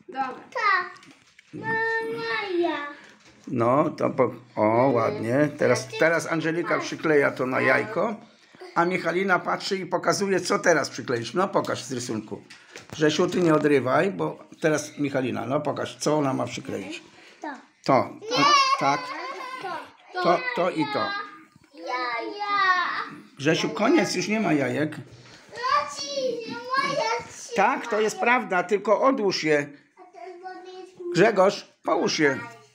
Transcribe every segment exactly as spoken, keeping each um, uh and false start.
Dobra. Tak. Maja. No, to po... O, ładnie. Teraz, teraz Angelika przykleja to na jajko, a Michalina patrzy i pokazuje, co teraz przykleisz. No, pokaż z rysunku. Grzesiu, ty nie odrywaj, bo teraz Michalina, no pokaż, co ona ma przykleić. To. To, to tak, To. to, to i to. Jaja. Grzesiu, koniec, już nie ma jajek. Leci, moja ci. Tak, to jest prawda, tylko odłóż je. A ten wody jest Grzegorz, połóż je.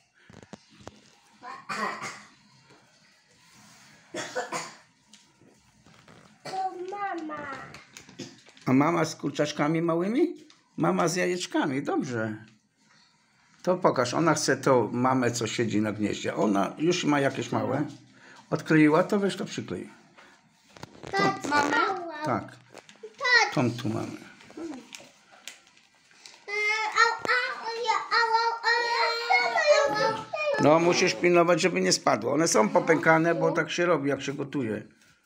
to mama. A mama z kurczaczkami małymi? Mama z jajeczkami, dobrze. To pokaż, ona chce tą mamę, co siedzi na gnieździe. Ona już ma jakieś małe. Odkleiła, to weź to przyklej. To Mamy? Tak, Tak. tą tu mamy. Au, au, ja, au, au, au, au, au. No, musisz pilnować, żeby nie spadło. One są popękane, bo tak się robi, jak się gotuje.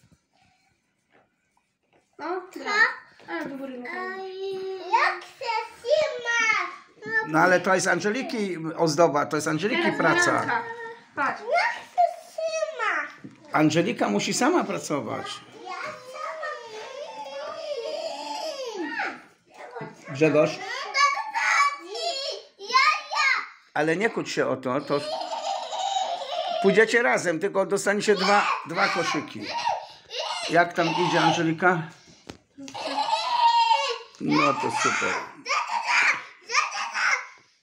No, tak. A, do góry. Jak się trzyma? No, ale to jest Angeliki ozdoba, to jest Angeliki praca. Patrz. Jak się trzyma? Angelika musi sama pracować. Ja sama. Grzegorz, Ja, ja. ale nie kłóć się o to, to pójdziecie razem, tylko dostaniecie dwa, dwa koszyki. Jak tam idzie Angelika? No to super.